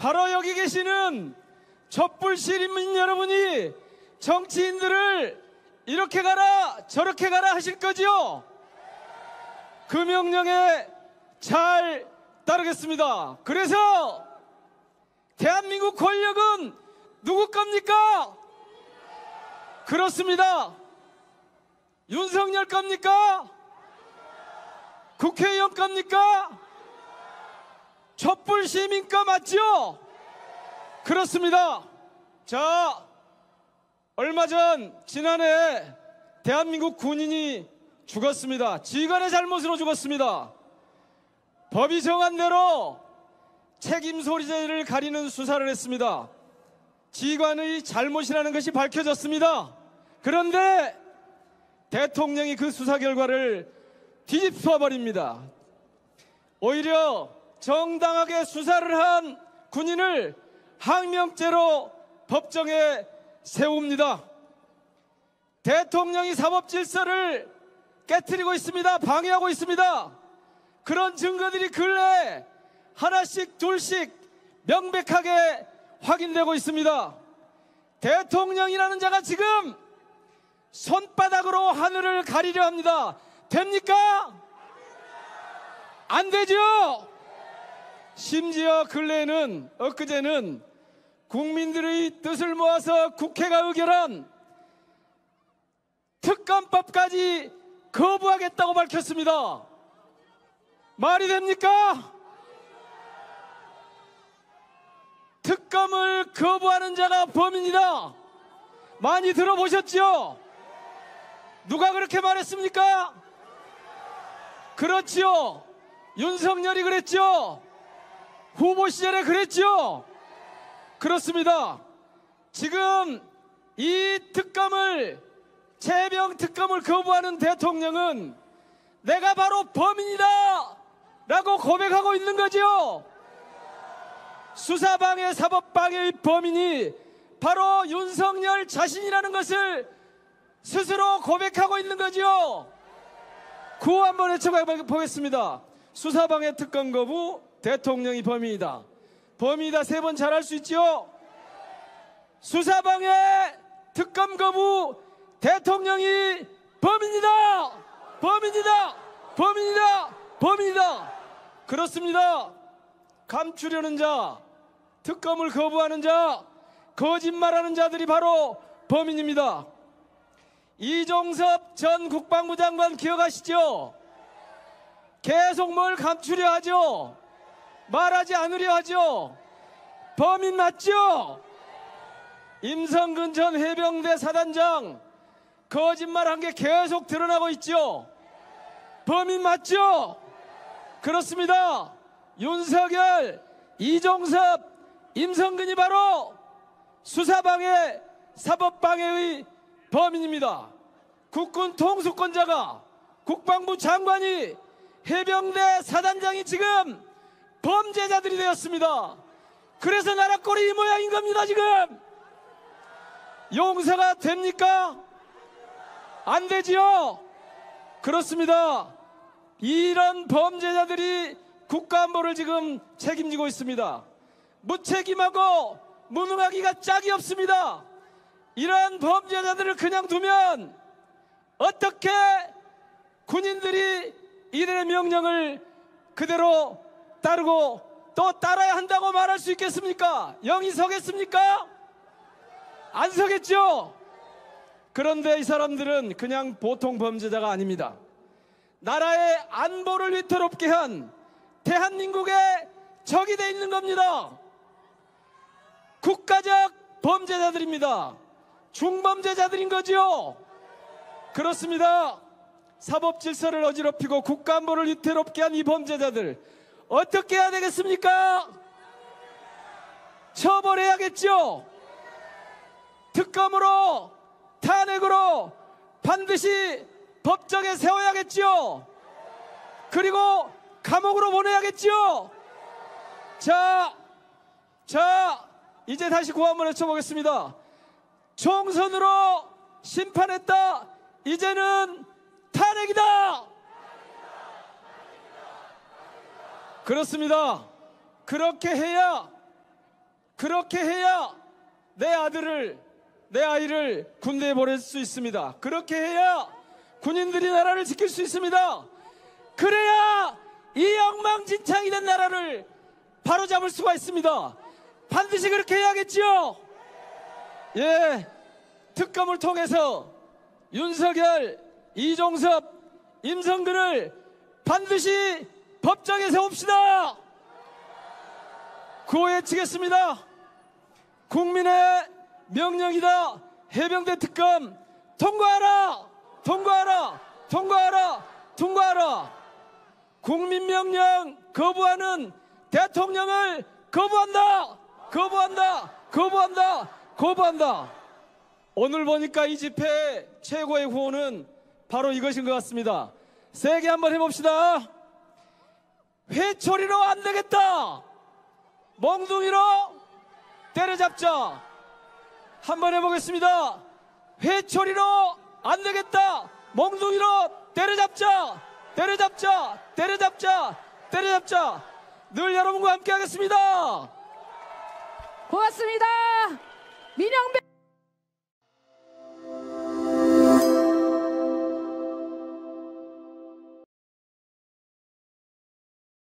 바로 여기 계시는 촛불 시민 여러분이 정치인들을 이렇게 가라 저렇게 가라 하실 거지요? 그 명령에 잘 따르겠습니다. 그래서 대한민국 권력은 누구 겁니까? 그렇습니다. 윤석열 겁니까? 국회의원 겁니까? 촛불 시민 거 맞죠? 그렇습니다. 자, 얼마 전 지난해 대한민국 군인이 죽었습니다. 지휘관의 잘못으로 죽었습니다. 법이 정한 대로 책임 소재를 가리는 수사를 했습니다. 지휘관의 잘못이라는 것이 밝혀졌습니다. 그런데 대통령이 그 수사 결과를 뒤집어 버립니다. 오히려 정당하게 수사를 한 군인을 항명죄로 법정에 세웁니다. 대통령이 사법질서를 깨트리고 있습니다. 방해하고 있습니다. 그런 증거들이 근래에 하나씩 둘씩 명백하게 확인되고 있습니다. 대통령이라는 자가 지금 손바닥으로 하늘을 가리려 합니다. 됩니까? 안 되죠? 심지어 근래에는 엊그제는 국민들의 뜻을 모아서 국회가 의결한 특검법까지 거부하겠다고 밝혔습니다. 말이 됩니까? 특검을 거부하는 자가 범인이다. 많이 들어보셨죠? 누가 그렇게 말했습니까? 그렇지요. 윤석열이 그랬죠. 후보 시절에 그랬죠. 그렇습니다. 지금 이 특검을, 최병 특검을 거부하는 대통령은 내가 바로 범인이다 라고 고백하고 있는 거죠. 수사방해 사법방해의 범인이 바로 윤석열 자신이라는 것을 스스로 고백하고 있는 거죠. 구호 한번 외쳐보겠습니다. 수사방해 특검 거부, 대통령이 범인이다. 범인이다 세 번 잘할 수 있죠. 수사방해 특검 거부, 대통령이 범인이다. 범인이다. 범인이다. 범인이다. 그렇습니다. 감추려는 자, 특검을 거부하는 자, 거짓말하는 자들이 바로 범인입니다. 이종섭 전 국방부 장관 기억하시죠? 계속 뭘 감추려 하죠? 말하지 않으려 하죠? 범인 맞죠? 임성근 전 해병대 사단장 거짓말한 게 계속 드러나고 있죠? 범인 맞죠? 그렇습니다. 윤석열, 이종섭, 임성근이 바로 수사방해, 사법방해의 범인입니다. 국군 통수권자가, 국방부 장관이, 해병대 사단장이 지금 범죄자들이 되었습니다. 그래서 나라 꼴이 이 모양인 겁니다. 지금 용서가 됩니까? 안 되지요. 그렇습니다. 이런 범죄자들이 국가안보를 지금 책임지고 있습니다. 무책임하고 무능하기가 짝이 없습니다. 이러한 범죄자들을 그냥 두면 어떻게 군인들이 이들의 명령을 그대로 따르고 또 따라야 한다고 말할 수 있겠습니까? 영이 서겠습니까? 안 서겠죠? 그런데 이 사람들은 그냥 보통 범죄자가 아닙니다. 나라의 안보를 위태롭게 한 대한민국의 적이 돼 있는 겁니다. 국가적 범죄자들입니다. 중범죄자들인 거죠. 그렇습니다. 사법질서를 어지럽히고 국가안보를 위태롭게 한 이 범죄자들 어떻게 해야 되겠습니까? 처벌해야겠죠. 특검으로, 탄핵으로 반드시 법정에 세워야겠죠. 그리고 감옥으로 보내야겠죠. 자, 이제 다시 구호 한번 외쳐보겠습니다. 총선으로 심판했다. 이제는 탄핵이다. 그렇습니다. 그렇게 해야 그렇게 해야 내 아이를 군대에 보낼 수 있습니다. 그렇게 해야 군인들이 나라를 지킬 수 있습니다. 그래야 이 엉망진창이 된 나라를 바로잡을 수가 있습니다. 반드시 그렇게 해야겠지요. 예, 특검을 통해서 윤석열, 이종섭, 임성근을 반드시 법정에 세웁시다. 구호 외치겠습니다. 국민의 명령이다. 해병대 특검 통과하라! 통과하라! 통과하라! 통과하라! 국민 명령 거부하는 대통령을 거부한다! 거부한다! 거부한다! 거부한다! 오늘 보니까 이 집회 최고의 구호는 바로 이것인 것 같습니다. 세게 한번 해봅시다. 회초리로 안 되겠다. 몽둥이로 때려잡자. 한번 해보겠습니다. 회초리로 안 되겠다. 몽둥이로 때려잡자. 때려잡자. 때려잡자. 때려잡자. 늘 여러분과 함께 하겠습니다. 고맙습니다. 민영배